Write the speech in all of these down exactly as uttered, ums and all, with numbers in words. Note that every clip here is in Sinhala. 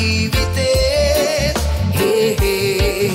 ජීවිතේ හේ හේ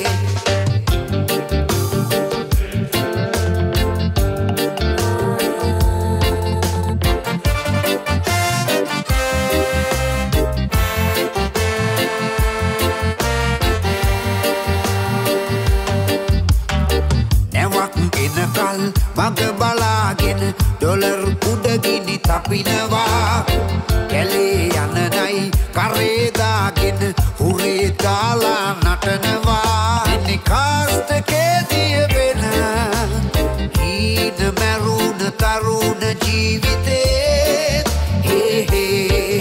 මග බලාගෙන ඩොලර් උඩගිනි තපිනවා කැලේ යන නයි කරේ දාගෙන හුරේ දාලා නටනවා ඉන්නේ කාස්ටකේදී වෙන හීන මරුණ තරුණ ජීවිතේ හේ හේ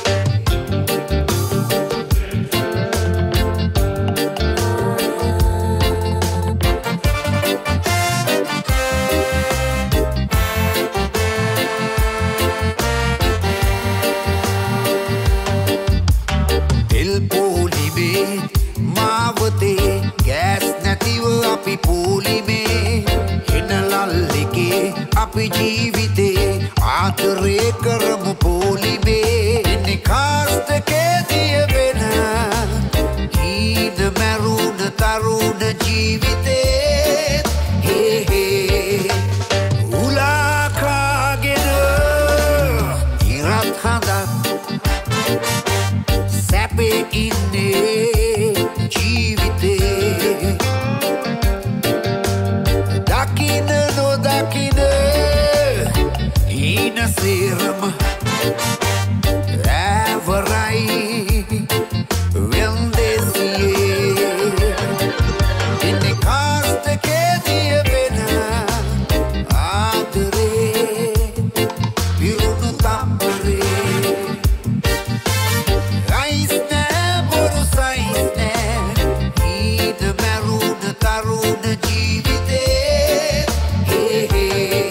අපි පූලිමේ හිනලල්ලිකේ අපි ජීවිතේ ආදරේ කරමු පූලිමේ එන්නේ කාස්ටකේදී වෙන හීන මරුණ තරුණ ජීවිතේ හේ හේ උලා කාගෙන ඉරත් හදත් සැපේ ඉන්නේ ජීවිතේ Serum Everai Vendesiye Inne Kastakediye Bena Adre Pirunu Tampare Aisne Boru Saisne Ida Meruna Taruna Jivite He He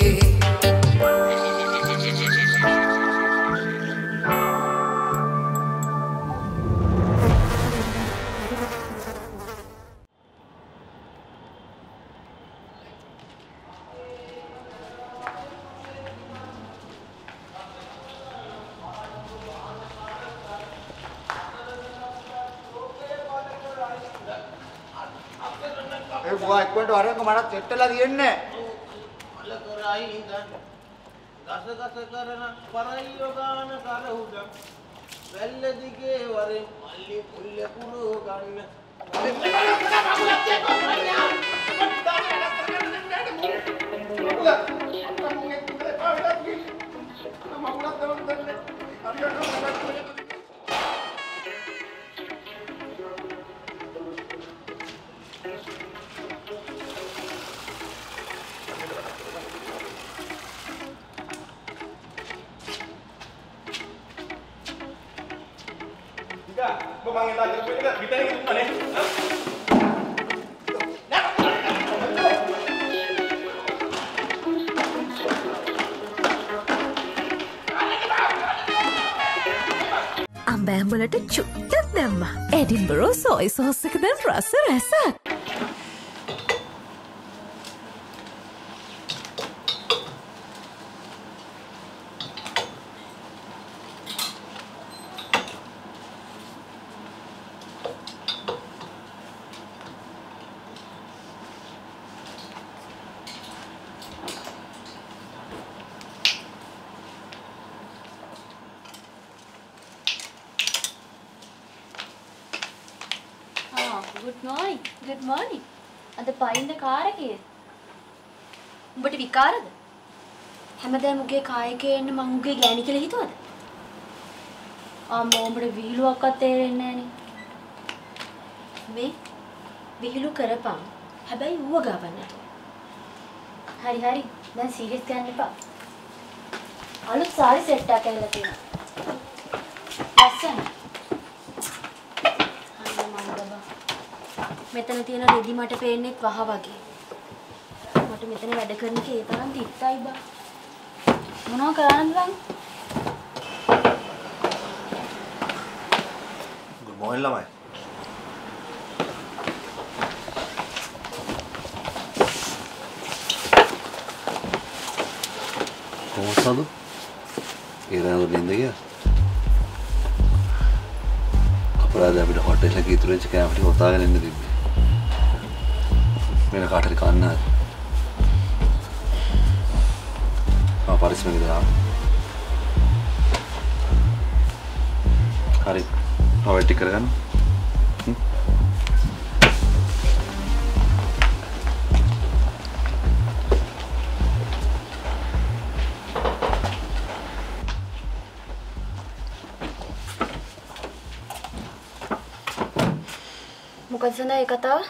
ඉක්මනට වරෙන්ක මටත් සෙට්ටලා තියෙන්නේ. අල කරයි ඉඳන්. ගස ගස කරන පරයිය ගාන කරහුඩ. වැල්ල දිගේ වරෙන් මල්ලි පුල්ල පුරු ගන්න. Bangin lagi kita kita ini mana? අම්බෑම්බලට චුට්ටක් දැම්මා. එඩින්බරෝ සෝයි සෝස් එක දැන් රස රසක්. Good morning. Good morning. Ada painda car එකේ. උඹට විකාරද? හැමදාම උගේ කායකේ එන්න මං උගේ ගෑණි කියලා හිතුවද? අම්මෝ උඹට විහිළුවක්වත් තේරෙන්නේ නැහනේ. මේ විහිළු කරපන්. හැබැයි ඌව ගවන්නට. හරි හරි. දැන් සීරියස් ගන්න එපා. අලුත් සාරි සෙට් එකක් ඇවිල්ලා තියෙනවා. ලස්සන. මෙතන තියෙන රෙදි මට පේන්නේ වහ වගේ. මට මෙතන වැඩ කරන එක ඒ තරම් තිත්තයි බා. මොනවා කරන්නද බං? Good morning ළමයි. කොහොමද? ඒ රාව නින්ද ගියා? අපරාධ අපිට හොටෙල් එකේ ඉතුරු වෙච්ච කෑම ටික ඔතාගෙන ඉන්න තිබ්බේ. වෙන කාට හරි කන්න හරි. ආ පරිස්සමෙන් ඉඳලා. හරි. ඔය ටික කරගන්න. මොකද සඳහා ඒ කතාව?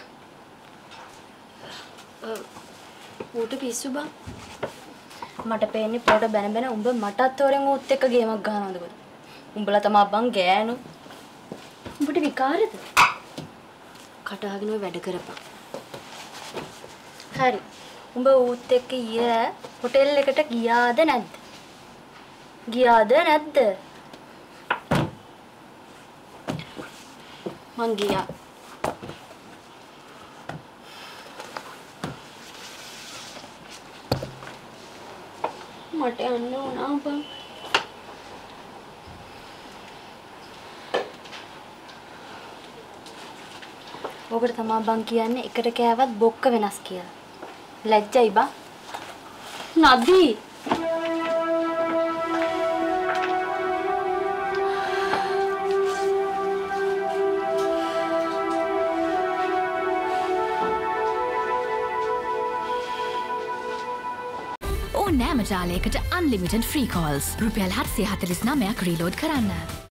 ඌට පිස්සු බං. මට පේන්නේ පොඩ බැන බැන උඹ මටත් තෝරෙන් ඌත් එක්ක ගේමක් ගහනවද බං? උඹලා තමයි බං ගෑනු. උඹට විකාරද? කටහගෙන ඔය වැඩ කරපන්. හරි. උඹ ඌත් එක්ක ඊයේ හොටෙල් එකට ගියාද නැද්ද? ගියාද නැද්ද? මං ගියා. මට යන්න ඕන බං. ඔකට තමයි බං කියන්නේ එකට කෑවත් බොක්ක වෙනස් කියලා. ලැජ්ජයි බං. නදී. ඕනෑම ජාලයකට unlimited free calls. රුපියල් හත්සිය හතළිස් නවයක් රීලෝඩ් කරන්න.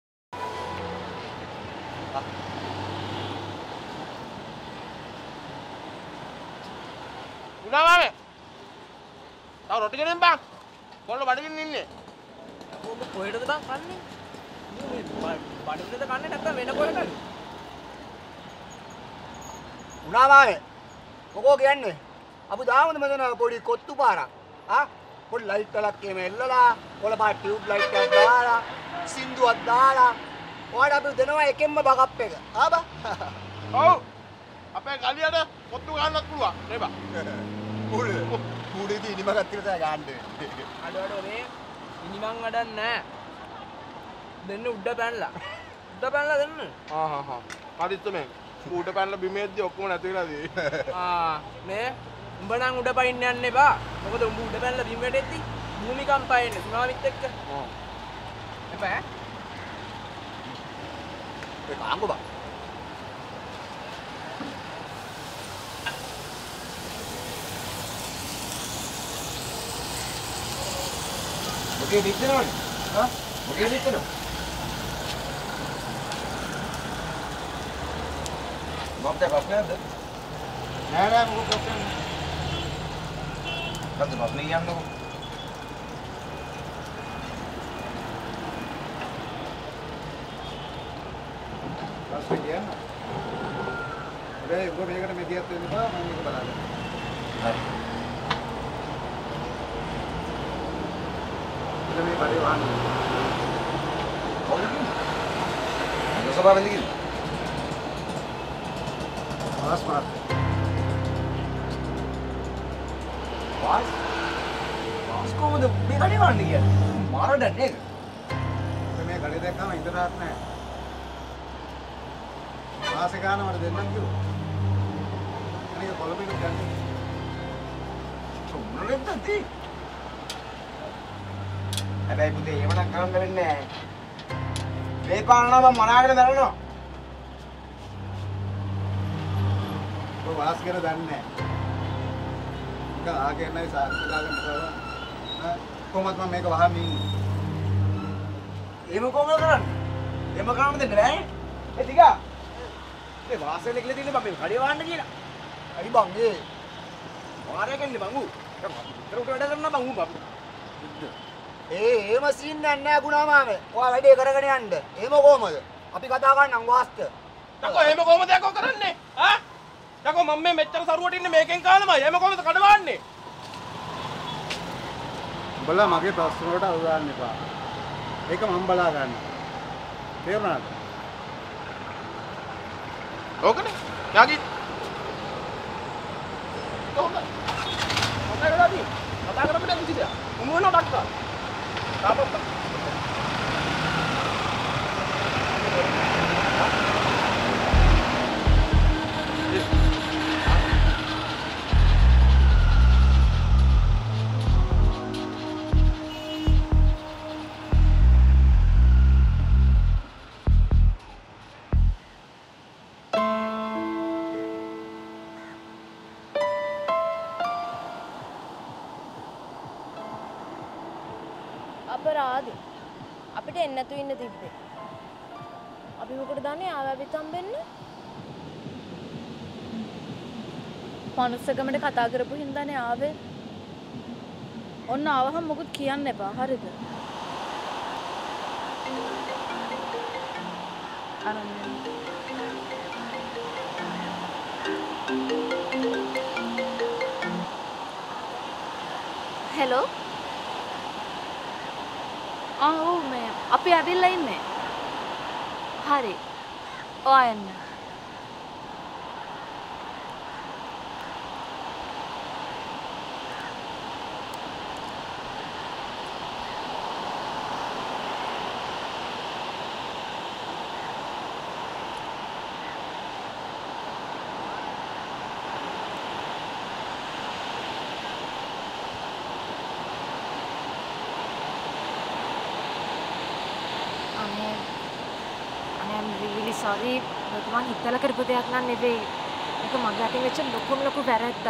උනා මාමේ. තව රොටි ගෙනින් බං. කොල්ල බඩගින්න ඉන්නේ. ඔබ කොහෙටද බං කන්නේ? මේ බඩගින්නද කන්නේ නැත්නම් වෙන කොහෙටද? උනා මාමේ. මොකෝ කියන්නේ? අපු දාමද මෙතන පොඩි කොත්තු පාරක්. ආ පොඩි ලයිට් එකක් එමෙ එල්ලලා පොළ පාට ටියුබ් ලයිට් එකක් දාලා සින්දුවක් දාලා ඔයාලට අපි දෙනවා එකෙන්ම බකප් එක. ආ බා. ඔව්. අපේ ගලියට කොත්තු ගන්නත් පුළුවන්. නේ බා. මුඩ මුඩේදී ඉනිමගත් කියලා ගන්න දෙන්නේ. අඩ අඩ මේ ඉනිමන් අඩක් නැහැ. දෙන්න උඩ පැනලා. උඩ පැනලා දෙන්න. ආ හා හා. හරිත් මේ ඌට පැනලා බිමේද්දී ඔක්කොම නැති වෙලා දී. ආ මේ උඹ නම් උඩ පයින්න යන්න එපා. මොකද උඹ උඩ පැනලා බිම් වැටෙද්දි භූමිකම්පය එන්නේ සුනාමිත් එක්ක. ඔව්. එපා. ඒ කාංගෝ බා. මොකේ දික්කනවනේ? හා? මොකේ දික්කනව? මොකද ප්‍රශ්නයක්ද? නෑ නෑ මොකක් ප්‍රශ්නයක් නෑ. මොකද ප්‍රශ්නේ කියන්නකෝ. ප්‍රශ්නේ කියන්න. හැබැයි ඔබ මේකට මෙදියත් වෙන්න බා මම මේක බලන්න. හරි. ඉතින් මේ බඩේ වහන්න. කොහොමද? මොකද වෙන්නේ? පාස් මාත්. පාස්? පාස් කොහොමද මේ කඩේ වන්නේ කියන්නේ? මාරඩ නේද? මේ ගඩේ දැක්කම ඉඳලාත් නෑ. පාස් එක ගන්න මට දෙන්නම් කිව්වා. අනික කොළඹින් ගන්නේ. මොනවද තී? හැබැයි පුතේ එහෙම නම් කරන්න වෙන්නේ නෑ. මේ පාරනවා මම මනාගෙන දරනවා. ඔය වාස් ගැන දන්නේ නෑ. එක ආගෙන්නයි සාර්ථක දාගෙන කරා. ඈ කොහොමද මම මේක වහන්න ඉන්නේ? එහෙම කොහොමද කරන්නේ? එහෙම කරන්න දෙන්න බෑ. ඒ ටිකා. මේ වාසෙල කියලා තියෙන්නේ මම මේ කඩේ වහන්න කියලා. අයි බං ඒ මාරය කියන්නේ බං ඌ. දැන් අපි උඩ වැඩ කරනවා බං ඌ බං. ඒ එහෙම සීන් එකක් නෑ ගුණා මාමේ. ඔයා වැඩේ කරගෙන යන්න. එහෙම කොහමද? අපි කතා කරන්නම් වාස්ත. යකෝ එහෙම කොහොමද යකෝ කරන්නේ? ආ? යකෝ මම මේ මෙච්චර සරුවට ඉන්නේ මේකෙන් කාලමයි. එහෙම කොහොමද කඩවන්නේ? උඹලා මගේ ප්‍රශ්න වලට අහු දාන්න එපා. ඒක මම බලා ගන්න. තේරුණාද? ඕකනේ. යාගි. කොහොමද? මොකද වෙලාදී? කතා කරපු දැන් කිසිද? උඹ වෙනව ඩක්කා. තාපොත්. අපරාධේ. අපිට එන්න නැතු ඉන්න තිබ්බේ. අපි මොකටද දන්නේ ආවැවිත් හම්බෙන්නේ? මනුස්සකමට කතා කරපු හින්දානේ ආවේ. ඔන්න ආවහම මොකුත් කියන්න එපා. හරිද? අනන්‍ය. හෙලෝ. ආ ඔව් මේ අපි ඇවිල්ලා ඉන්නේ. හරි. ඔයන්න. sorry මම හිතලා කරපු දෙයක් නන් නෙවෙයි. ඒක මගේ අතින් වෙච්ච ලොකුම ලොකු වැරද්දක්.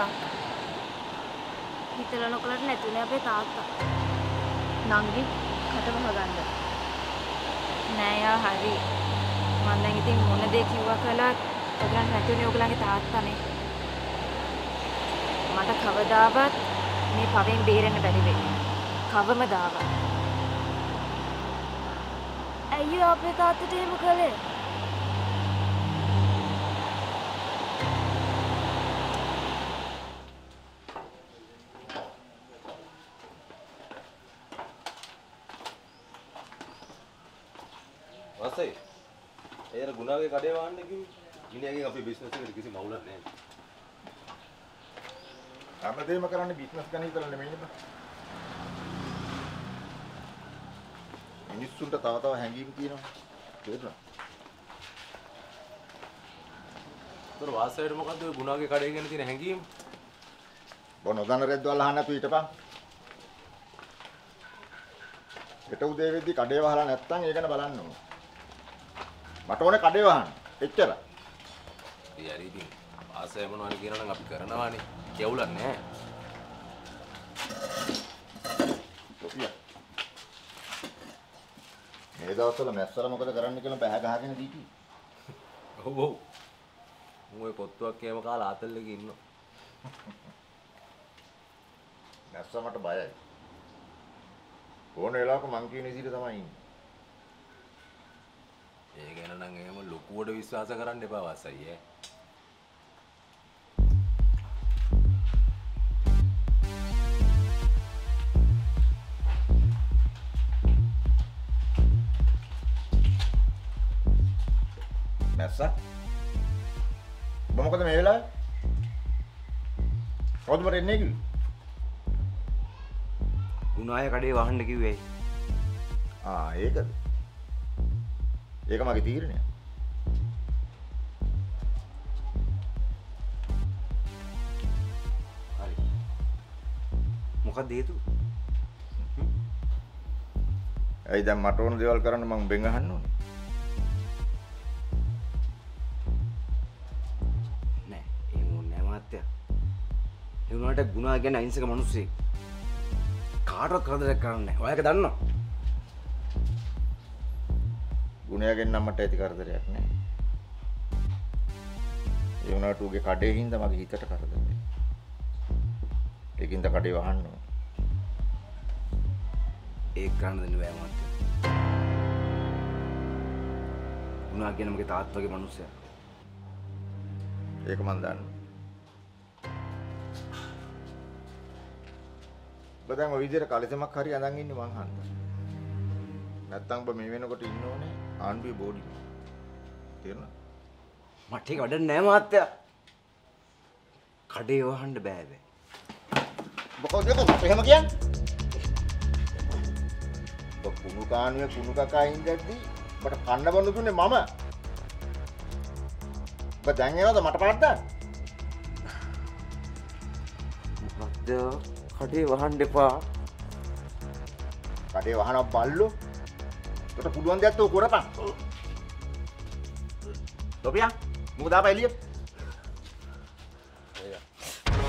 හිතලා නොකලට නැතුනේ අපේ තාත්තා. නංගි කටම හොගන්න. නෑ යා හරි. මම දැන් ඉතින් මොන දේ කිව්වා කළත් ඔයගලන් නැතුනේ ඔයගලන්ගේ තාත්තානේ. මට කවදාවත් මේ පවෙන් බේරෙන්න බැරි වෙයි. කවමදාවත්. අයියෝ අපේ තාත්තට එහෙම කළේ. වාසයි එයාර ගුණාගේ කඩේ වහන්න කිව්වේ. මිනිහාගෙන් අපේ බිස්නස් එකට කිසි මවුලක් නැහැ. හැමදේම කරන්නේ බිස්නස් ගැන හිතලා නෙමෙයි නේද? මිනිස්සුන්ට තව තව හැංගීම් තියෙනවා. තේරුණා? ତୋର වාසයට මොකද්ද ඔය ගුණාගේ කඩේ ගැන තියෙන හැංගීම්? බොන නොදන්න රෙද්දවල් අහන්න නැතු ඊටපන්. හෙට උදේ වෙද්දි කඩේ වහලා නැත්තම් ඒ ගැන බලන්න ඕන. මට ඕනේ කඩේ වහන්න. එච්චරයි. ඒ හරි ඉතින් වාසය මොනවද කියනවා නම් අපි කරනවානේ. කෙවුලක් නැහැ. ඔපියා. මේ දවස්වල මැස්සලා මොකද කරන්න කියලා බෑ ගහගෙන දීටි. ඔව් ඔව්. මම ඔය පොත්තුවක් කෑම කාලා ආතල් එකේ ඉන්නවා. මැස්සා මට බයයි. ඕන වෙලාවක මං කියන විදිහට තමයි ඉන්නේ. ඒ ගැන නම් එහෙම ලොකුවට විශ්වාස කරන්න එපා වාසයි ඈ. මැස්සා ඔබ මොකද මේ වෙලාවේ? කවුද මට එන්නේ කිව්වේ? ගුණාය කඩේ වහන්න කිව්වේ. ආ ඒකද? ඒක මගේ තීරණය. හරි. මොකක්ද හේතුව? ඇයි දැන් මට ඕන දේවල් කරන්න මම බෙන් අහන්න ඕනේ? නෑ, එහෙම ඕනේ නෑ මාත්‍යා. ඒ වුණාට ගුණා ගැන අහිංසක මිනිස්සෙක්. කාටවත් කරදරයක් කරන්නේ නැහැ. ඔයාක දන්නවා. ගුණයාගෙන් නම් මට ඇති කරදරයක් නැහැ. ඒ වුණාට ඌගේ කඩේ හින්දා මගේ හිතට කරදරයි. ඒකින්ද කඩේ වහන්න ඕන. ඒක කරන්න දෙන්න බෑ මාත්‍යා. ගුණා කියන මගේ තාත්තගේ මිනිස්සයා. ඒක මන් දන්නවා. ඔබ දැන් ඔය විදිහට කලිසමක් හරි අඳන් ඉන්නේ මං හන්දා. නැත්තම් ඔබ මේ වෙනකොට ඉන්න ඕනේ ආණ්ඩුවේ බෝඩි. තේරුණා? මට ඒක වැඩක් නෑ මාත්‍යා. කඩේ වහන්න බෑ බෑ. මොකද ඒක එහෙම කියන්නේ? ඔබ කුණු කාණුවේ කුණු කකා ඉඳද්දි මට කන්න බඳු දුන්නේ මම. ඔබ දැන් එනවද මට පාට දාන්න? මොකද්ද? කඩේ වහන්න එපා. කඩේ වහනවා බල්ලෝ. උකට පුළුවන් දෙයක් තෝ කරපන්. ලොපියා මොකද ආපහු එළිය?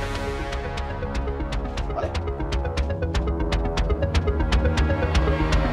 බලන්න.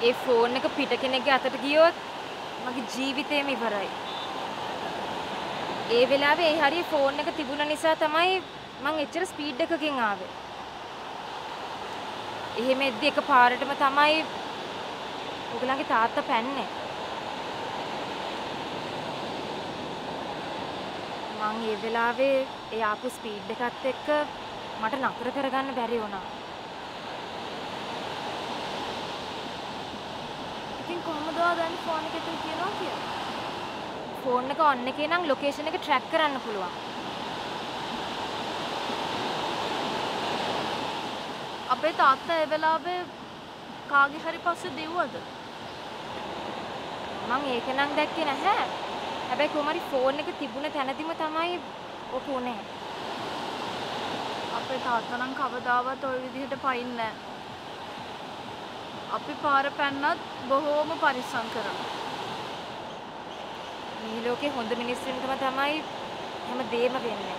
ඒ ෆෝන් එක පිට කෙනෙක්ගේ අතට ගියොත් මගේ ජීවිතේම ඉවරයි. ඒ වෙලාවේ ඒ හරිය ෆෝන් එක තිබුණ නිසා තමයි මං එච්චර ස්පීඩ් එකකින් ආවේ. එහෙම එද්දි එක පාරටම තමයි ඔයගලගේ තාත්තා පැන්නේ. මං ඒ වෙලාවේ ඒ ආපු ස්පීඩ් එකත් එක්ක මට නතර කරගන්න බැරි වුණා. ඉතින් කොහොමද දැන් ෆෝන් එකේ තියනවා කියලා? ෆෝන් එක ඔන් එකේ නම් ලොකේෂන් එක ට්‍රැක් කරන්න පුළුවන්. අපේ තාත්තා ඒ වෙලාවේ කාගේ හරි පස්සේ දිව්වද? මං ඒක නම් දැක්කේ නැහැ. හැබැයි කොහමරි ෆෝන් එක තිබුණ තැනදීම තමයි ඔක උනේ. අපේ තාත්තා නම් කවදාවත් ওই විදිහට පයින්නේ නැහැ. අපි පාර පැන්නත් බොහෝම පරිස්සම් කරනවා. මේ ලෝකේ හොඳ මිනිස්සුන්ටම තමයි හැම දෙයක්ම වෙන්නේ.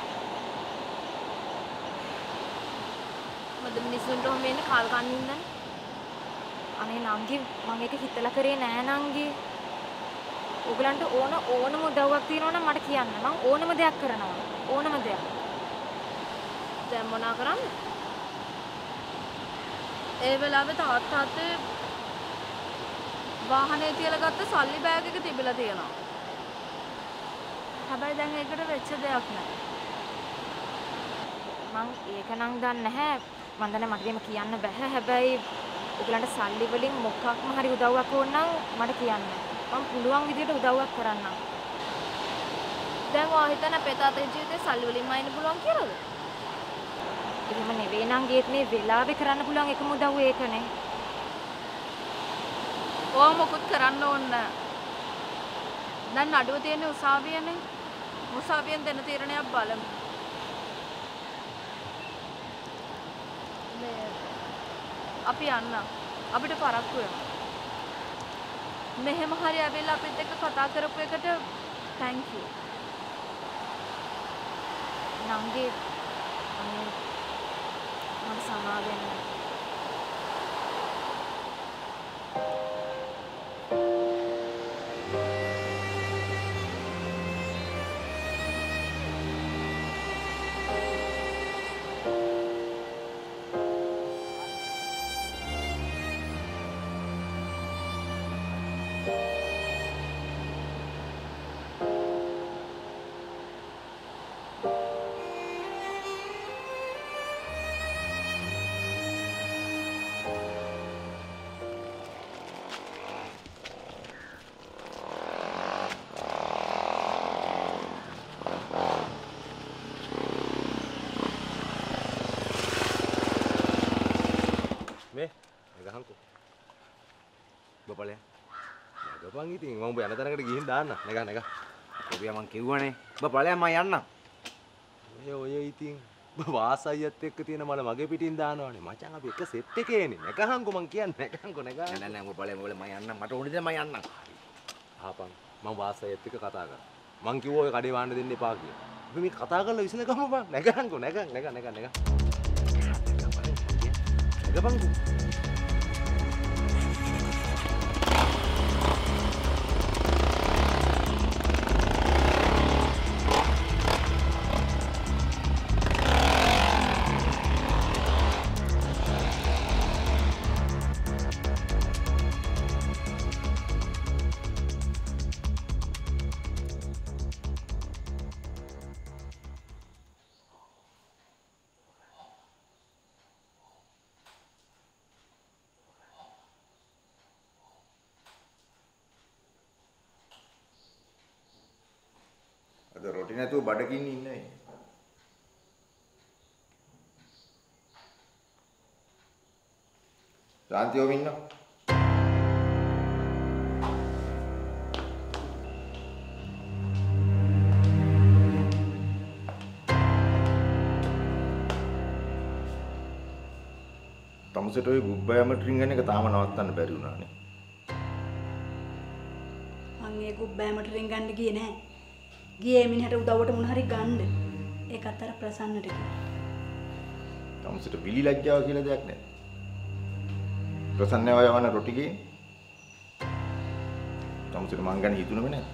හොඳ මිනිස්සුන්ට ඔහොම වෙන්නේ කාල් කන්න ඉන්නනේ. අනේ නංගි මම ඒක හිතලා කරේ නෑ නංගි. ඔයගලන්ට ඕන ඕනම උදව්වක් තියෙනවා නම් මට කියන්න. මම ඕනම දෙයක් කරනවා. ඕනම දෙයක්. දැන් මොනා කරන්නේ? ඒ වෙලාවේ තාත්තාට වාහනේ තියලා ගත්ත සල්ලි බෑග් එක තිබිලා තියෙනවා. හැබැයි දැන් ඒකට වෙච්ච දෙයක් නැහැ. මං ඒක නම් දන්නේ නැහැ. මන් දන්නේ මට එහෙම කියන්න බෑ. හැබැයි ඔයගලන්ට සල්ලි වලින් මොකක්ම හරි උදව්වක් ඕන නම් මට කියන්න. මම පුළුවන් විදියට උදව්වක් කරන්නම්. දැන් ඔයා හිතන අපේ තාත්තගේ ජීවිතේ සල්ලි වලින්ම අයින්න පුළුවන් කියලාද? එහෙම නෙවෙයි නම් ගේත් මේ වෙලාවේ කරන්න පුළුවන් එකම උදව්ව ඒකනේ. ඔයා මොකුත් කරන්න ඕනේ නැහැ. දැන් නඩුව තියෙන්නේ උසාවියනේ. උසාවියෙන් දෙන තීරණයක් බලමු. මේ අපි යන්න. අපිට පරක්කු වෙනවා. මෙහෙම හරි ඇවිල්ලා අපිත් එක්ක කතා කරපු එකට thank you. නංගි අනේ මට සමාව වෙන්න. මේ ගහන්කෝ බපලයා නගපන් ඉතින් මම ඔබ යන තැනකට ගිහින් දාන්න නග නග ඔබ මං කිව්වනේ බපලයා මම යන්නම් ඔය ඔය ඉතින් වාසයියත් එක්ක තියෙන මල මගේ පිටින් දානවනේ මචං අපි එක සෙට් එකේනේ නගහන්කෝ මං කියන්නේ නගහන්කෝ නග නෑ නෑ බපලයා මොකද මම යන්නම් මට ඕනේ දේ මම යන්නම් ආපන් මම වාසයියත් එක්ක කතා කරා මං කිව්වා ඔය කඩේ වහන්න දෙන්න එපා කියලා අපි මේ කතා කරලා විසඳගමු බං නගහන්කෝ නග නග නග නග Gabangku. අද රොටි නැතුව බඩගින්න ඉන්නේ. ශාන්තියෝම ඉන්නවා. තමුසෙට ওই ගුබ්බයම ට්‍රින්ගන් එක තාම නවත්තන්න බැරි වුණානේ. මං ඒ ගුබ්බයම ට්‍රින්ගන් ගියේ නෑ. ගියේ මිනිහට උදව්වට මොන හරි ගන්න. ඒකත් අර ප්‍රසන්නට කිව්වා. තමුසෙට විලි ලැජ්ජාව කියලා දෙයක් නැහැ. ප්‍රසන්නව යවන රොටි ගේ තමුසෙට මං ගැන හිතුණෙම නෑ.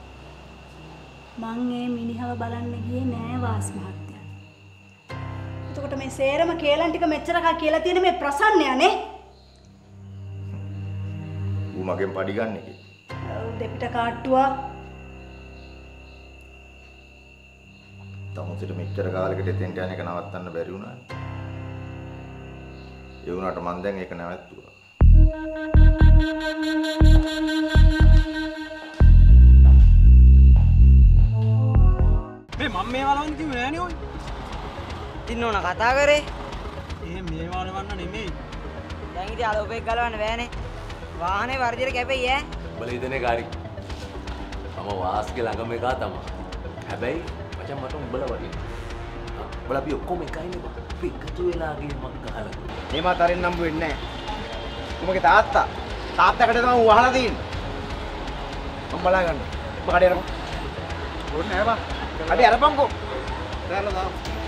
මං ඒ මිනිහව බලන්න ගියේ නෑ වාස් මහත්තයා. එතකොට මේ සේරම කේලම් ටික මෙච්චරකා කියලා තියෙන මේ ප්‍රසන්නයානේ. ඌ මගෙන් පඩි ගන්න එකේ. ඔව් දෙපිට කාට්ටුවා. තමුසෙට මෙච්චර කාලෙකට එතෙන්ට යන එක නවත්තන්න බැරි වුණානේ. ඒ වුණාට මං දැන් ඒක නැවැත්තුවා. මේ මම මේ වලවන්න කිව්වේ නෑනේ ඔය. ඉන්න ඕන කතා කරේ. ඒ මේ වලවන්න නෙමෙයි. දැන් ඉතින් අලෝපෙක් ගලවන්න බෑනේ. වාහනේ වර්ධිර කැපෙයි ඈ. උඹලා හිතන්නේ කාරි. මම වාස්ගේ ළඟම එකා තමයි. හැබැයි මචං මට උඹලා වගේ. උඹලා අපි ඔක්කොම එකයිනේ බං. අපි එකතු වෙලා ගේමක් ගහලා. මේ මාත් අරින් නම්බු වෙන්නේ නෑ. උඹගේ තාත්තා තාත්තකට තමයි ඌ අහලා තියෙන්නේ. මම බලා ගන්න. ඔබ කඩේ අරපන්. ඕනේ නෑ බා. කඩේ අරපන්කෝ. දැරලා දාමු.